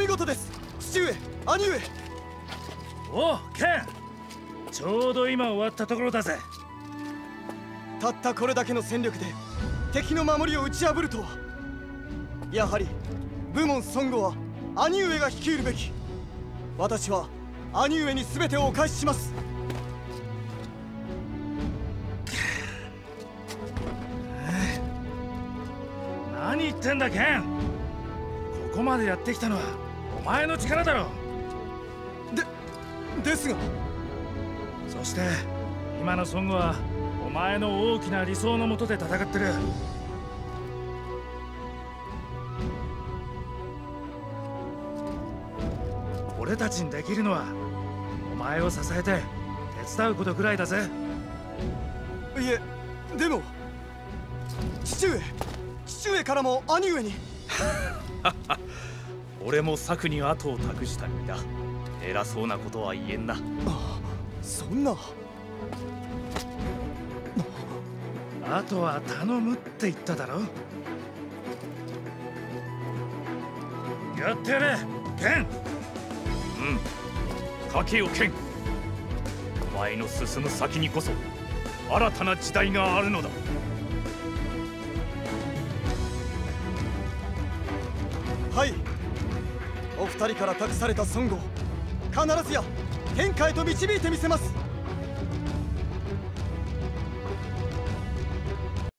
見事です、父上、兄上。 おう、ケン。ちょうど今終わったところだぜ。 たったこれだけの戦力で敵の守りを打ち破るとは。やはり武門孫悟は兄上が率いるべき。私は兄上に全てをお返しします。 何言ってんだ、ケン。ここまでやってきたのはお前の力だろ。 ですが。 そして今の孫悟はお前の大きな理想のもとで戦ってる。俺たちにできるのはお前を支えて手伝うことぐらいだぜ。 いえ、でも父上からも兄上に俺も策に後を託した身だ。偉そうなことは言えんな。 そんな。 あとは頼むって言っただろ。やってやれ、ケン。 かけよ、ケン。お前の進む先にこそ新たな時代があるのだ。 はい、お二人から託された孫悟を必ずや天下へと導いてみせます。